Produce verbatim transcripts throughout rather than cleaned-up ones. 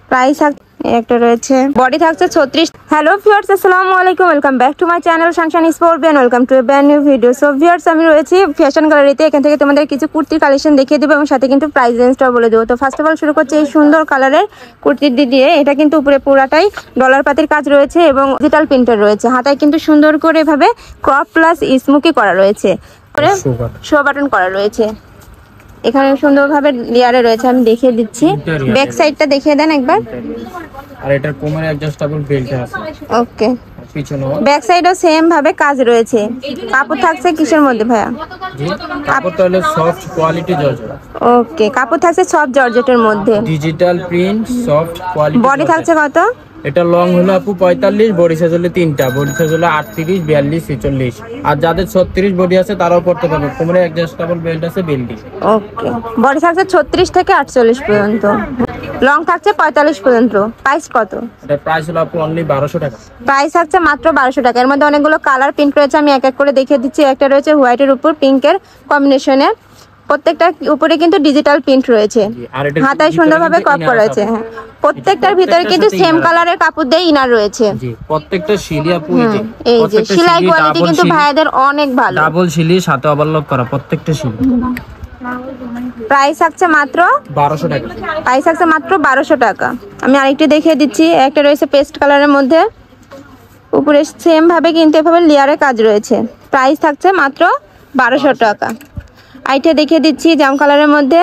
Price একটা রয়েছে, body থাকছে ছত্রিশ। হ্যালো ভিউয়ার্স, আসসালামু আলাইকুম, welcome back to my channel sunshine sport band. Welcome to a brand new video. So viewers, আমি রয়েছি ফ্যাশন গ্যালারিতে। এখান থেকে তোমাদের কিছু কুর্তির কালেকশন দেখিয়ে দেবো এবং সাথে কিন্তু প্রাইস রেঞ্জটাও বলে দেবো। তো ফার্স্ট অফ অল শুরু করছি এই সুন্দর কালারের কুর্তির দিয়ে। এটা কিন্তু উপরে পুরাটাই ডলার পাতির কাজ রয়েছে এবং ডিজিটাল প্রিন্টার রয়েছে। হাতায় কিন্তু সুন্দর করে এভাবে ক্রপ প্লাস স্মোকি করা রয়েছে, শো বাটন করা রয়েছে। এখানে সুন্দরভাবে লেয়ারে রয়েছে, আমি দেখিয়ে দিচ্ছি। ব্যাক সাইডটা দেখিয়ে দেন একবার। আর এটার কোমরে অ্যাডজাস্টেবল বেল্ট আছে। ওকে, পিছনেও ব্যাক সাইডেও সেম ভাবে কাজ রয়েছে। কাপড় থাকছে কিসের মধ্যে ভাইয়া? জি, কাপড়টা হলো সফট কোয়ালিটি জর্জেট। ওকে, কাপড় থাকছে সফট জর্জেটের মধ্যে, digital print, soft quality. Body থাকছে কত? এটা লং হলো আপু পঁয়তাল্লিশ, বডি সাইজ হলো তিনটা, বডি সাইজ হলো আটত্রিশ, বিয়াল্লিশ, ছেচল্লিশ। আর যাদের ছত্রিশ বডি আছে তারাও পড়তে পারবে। কোমরে অ্যাডজাস্টেবল বেল্ট আছে, বেল্টি। ওকে, বডি থাকছে ছত্রিশ থেকে আটচল্লিশ পর্যন্ত, লং থাকছে পঁয়তাল্লিশ পর্যন্ত। প্রাইস কত? এটা প্রাইস হলো আপু অনলি বারোশো টাকা। প্রাইস থাকছে মাত্র বারোশো টাকা। এর মধ্যে অনেকগুলো কালার প্রিন্ট রয়েছে, আমি এক এক করে দেখিয়ে দিচ্ছি। একটা রয়েছে হোয়াইটের উপর পিঙ্কের কম্বিনেশনে, প্রত্যেকটা উপরে কিন্তু ডিজিটাল প্রিন্ট রয়েছে, হাতায় সুন্দরভাবে কপ করা আছে। হ্যাঁ, প্রত্যেকটার ভিতরে কিন্তু সেম কালারের কাপড় দিয়ে ইনার রয়েছে। জি, প্রত্যেকটা শিলি আপু এই যে সেলাই কোয়ালিটি কিন্তু ভাইদের অনেক ভালো, ডাবল শিলি, সাথে ওভারলক করা প্রত্যেকটা শিলি। প্রাইস থাকছে মাত্র বারোশো টাকা। প্রাইস থাকছে মাত্র বারোশো টাকা। আমি আরেকটি দেখিয়ে দিচ্ছি। একটা রয়েছে পেস্ট কালারের মধ্যে, উপরে সেম ভাবে কিন্তু এভাবে লেয়ারের কাজ রয়েছে। প্রাইস থাকছে মাত্র বারোশো টাকা। আইটা দেখিয়ে দিচ্ছি জাম কালারের মধ্যে,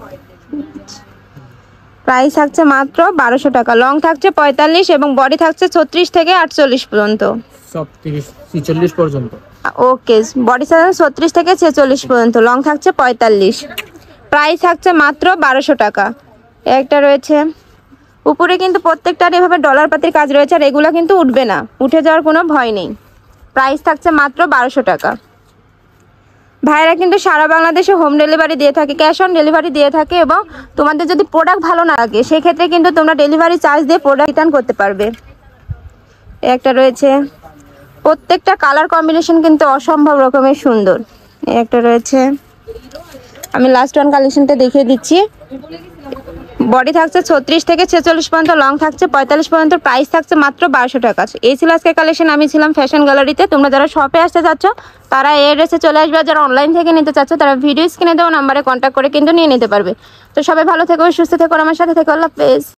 প্রাইস থাকছে মাত্র বারোশো টাকা। লং থাকছে পঁয়তাল্লিশ এবং বডি থাকছে ছত্রিশ থেকে আটচল্লিশ পর্যন্ত, ছেচল্লিশ পর্যন্ত। ওকে, বডি সাইজ ছত্রিশ থেকে ছেচল্লিশ পর্যন্ত, লং থাকছে পঁয়তাল্লিশ। প্রাইস থাকছে মাত্র বারোশো টাকা। একটা রয়েছে উপরে কিন্তু প্রত্যেকটার এভাবে ডলার পাতির কাজ রয়েছে, আর এগুলো কিন্তু উঠবে না, উঠে যাওয়ার কোনো ভয় নেই। প্রাইস থাকছে মাত্র বারোশো টাকা। ভাইরা কিন্তু সারা বাংলাদেশে হোম ডেলিভারি দিয়ে থাকে, ক্যাশ অন ডেলিভারি দিয়ে থাকে। এবং তোমাদের যদি প্রোডাক্ট ভালো না লাগে সেক্ষেত্রে কিন্তু তোমরা ডেলিভারি চার্জ দিয়ে প্রোডাক্ট রিটার্ন করতে পারবে। একটা রয়েছে, প্রত্যেকটা কালার কম্বিনেশন কিন্তু অসম্ভব রকমের সুন্দর। একটা রয়েছে, আমি লাস্ট ওয়ান কালেকশনটা দেখিয়ে দিচ্ছি। বডি থাকছে ছত্রিশ থেকে ছেচল্লিশ পর্যন্ত, লং থাকছে পঁয়তাল্লিশ পর্যন্ত। প্রাইস থাকছে মাত্র বারোশো টাকা। এই ছিল আজকের কালেকশন। আমি ছিলাম ফ্যাশন গ্যালারিতে। তোমরা যারা শপে আসতে চাচ্ছ তারা এই অ্যাড্রেসে চলে আসবে, যারা অনলাইন থেকে নিতে চাচ্ছ তারা ভিডিও স্ক্রিনে দেওয়া নাম্বারে কন্ট্যাক্ট করে কিন্তু নিয়ে নিতে পারবে। তো সবাই ভালো থেকো, সুস্থ থেকো, আমার সাথে থেকো। আল্লাহ হাফেজ।